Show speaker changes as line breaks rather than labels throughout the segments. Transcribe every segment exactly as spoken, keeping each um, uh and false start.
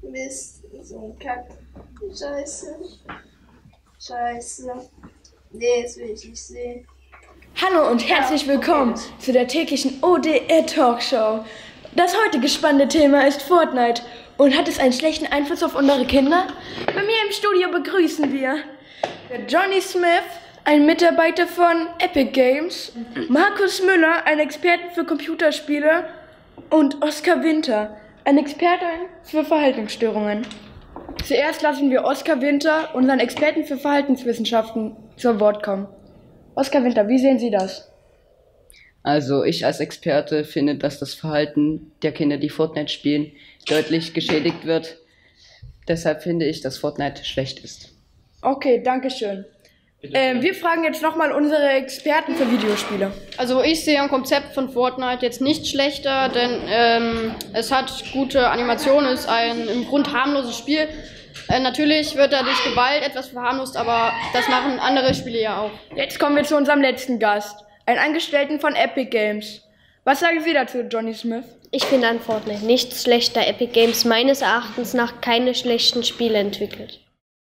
Mist, so ein Kack. Scheiße. Scheiße. Nee, das will ich nicht sehen.
Hallo und herzlich willkommen zu der täglichen O D R-Talkshow. Das heutige spannende Thema ist Fortnite. Und hat es einen schlechten Einfluss auf unsere Kinder? Bei mir im Studio begrüßen wir Johnny Smith, ein Mitarbeiter von Epic Games, Markus Müller, ein Experte für Computerspiele und Oskar Winter, ein Experte für Verhaltensstörungen. Zuerst lassen wir Oskar Winter, unseren Experten für Verhaltenswissenschaften, zu Wort kommen. Oskar Winter, wie sehen Sie das?
Also ich als Experte finde, dass das Verhalten der Kinder, die Fortnite spielen, deutlich geschädigt wird. Deshalb finde ich, dass Fortnite schlecht ist.
Okay, danke schön. Ähm, wir fragen jetzt nochmal unsere Experten für Videospiele.
Also ich sehe ein Konzept von Fortnite jetzt nicht schlechter, denn ähm, es hat gute Animationen, ist ein im Grund harmloses Spiel. Äh, natürlich wird da durch Gewalt etwas verharmlost, aber das machen andere Spiele ja auch.
Jetzt kommen wir zu unserem letzten Gast, einen Angestellten von Epic Games. Was sagen Sie dazu, Johnny Smith?
Ich finde an Fortnite nichts schlechter. Epic Games meines Erachtens nach keine schlechten Spiele entwickelt.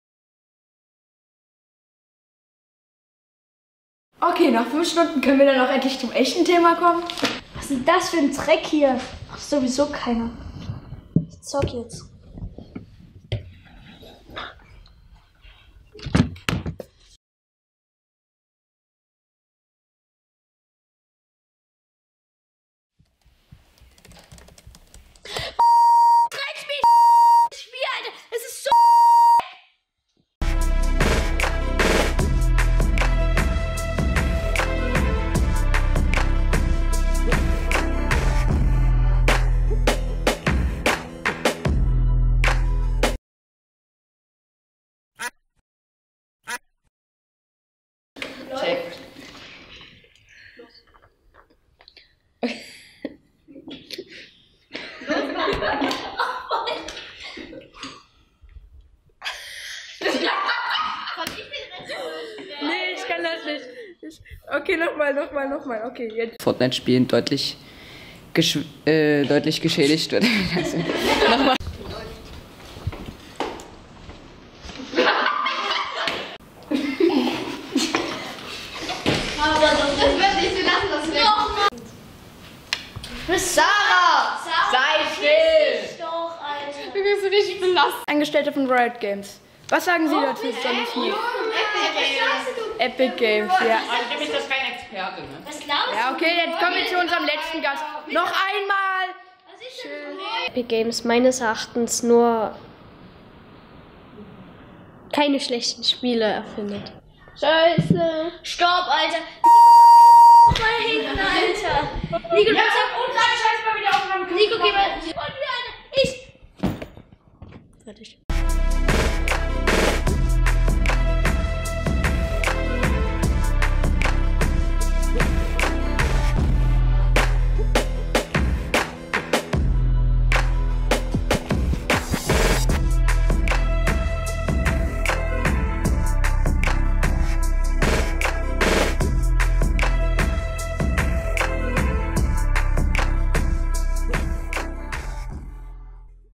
Okay, nach fünf Stunden können wir dann auch endlich zum echten Thema kommen.
Was ist denn das für ein Dreck hier? Ach, sowieso keiner. Ich zock jetzt.
Spiel, Alter! Es ist so...
Check.
Nee, ich kann das nicht. Ich... Okay, nochmal, nochmal, nochmal. Okay, jetzt.
Fortnite spielen deutlich, gesch äh, deutlich geschädigt wird. Also, nochmal.
Sarah!
Sei still!
Doch, Alter.
Du bist richtig belastet.
Angestellte von Riot Games. Was sagen Sie dazu, Johnny Smith? Epic Games, ja.
Ich bin das kein Experte, ne?
Was glaubst
Ja, okay, jetzt kommen wir zu unserem letzten Gast. Noch einmal!
Epic Games meines Erachtens nur keine schlechten Spiele erfindet.
Scheiße. Stopp, Alter. Nico, mal hinten, Alter. Nico, ja, und gerade scheiß mal wieder auf meinem Nico, geh mal. Und wieder, Alter. Ich. Fertig.